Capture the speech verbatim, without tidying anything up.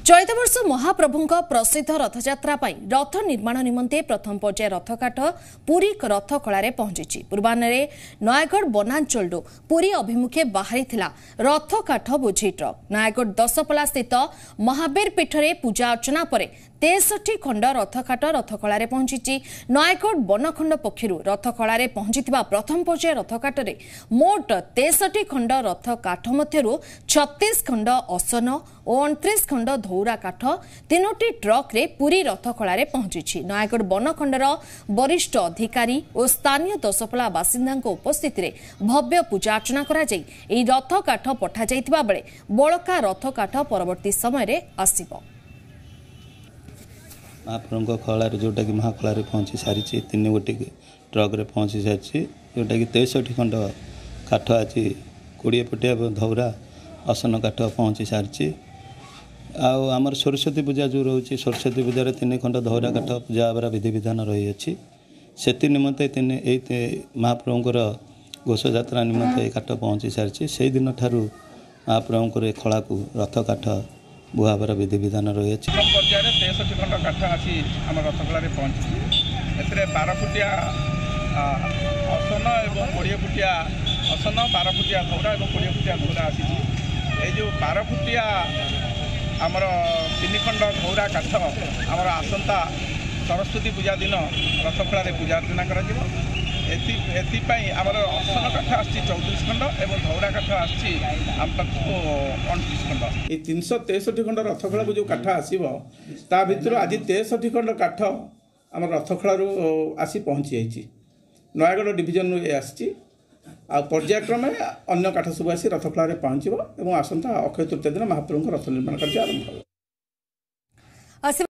चलित वर्ष महाप्रभुंक प्रसिद्ध रथयात्रा रथ निर्माण निमंते प्रथम पर्याय रथकाठ पुरी रथ कलारे पहुंची। पूर्वाह्न नयागढ़ बनांचल पुरी अभिमुखे बाहरी रथकाठ बोझी ट्रक नयागढ़ दशपल्ला स्थित महावीर पीठरे पूजा अर्चना पर तेसठी खंड रथकाठ रथकलारे पहुंची। नयागढ़ बनखंड पक्षर रथकलारे पहुंची प्रथम पर्याय रथकाठरे मोट तेसठी खंड रथकाठ मध्यरु छत्तीस खंड असन और अणतीस खंड धौरा काठ तीनोटी ट्रक रे पुरी रथकलारे पहुंची। नयागढ़ बनखंडर वरिष्ठ अधिकारी और स्थानीय दशपल्ला बासिंदा उपस्थिति रे भव्य पूजा अर्चना करा जाई एही रथकाठ पठा जाइतिबा बेले बळका रथकाठ परवर्ती समय रे आसीबो। महाप्रभु खलार जोटा कि महाखलार पहुँची सारी तीन गोटी ट्रक रे पहुँची सारी जोटा कि तेसठी खंड काठ आज कोड़े फुटिया धौरा असन काठ पहुँची सारी। आमर सरस्वती पूजा जो रोचे सरस्वती पूजार तीन खंड धौरा काठ पूजा आवर विधि विधान रही अच्छी से निमंते तीन ये महाप्रभुंर घोषयात्रा निमंते काठ पहुँची सारी। से दिन ठारू महाप्रभुंर खला को रथ काठ बुहावर विधि विधान रही है। पर्यायर तेसठी खंड काठ आसी आम रथकलार पहुँची ए बार फुटिया असन और कोड़े फुटिया असन बार फुटिया धौरा और कोड़े फुटिया धौरा आसी जो बार फुटिया आमर तीन खंड धौरा काठ आमर आसंता सरस्वती पूजा दिन रथकलार पूजा अर्चना कर आमर असन काठ आसी चौतीस खंड और धौरा काठ आसी अणतीस खंड ये तीन सौ तेसठी खंड रथखला को जो काठ आसो ता भर आज तेसठी खंड काठ आम रथखलारू आसी पहुँची जाइए। नयागढ़ डिविजन आसी पर्यायक्रमे अन्य काठ सब आसी रथखलारे पहुँचब और आसंता अक्षय तृतीया दिन महाप्रभु रथ निर्माण कार्य आरंभ।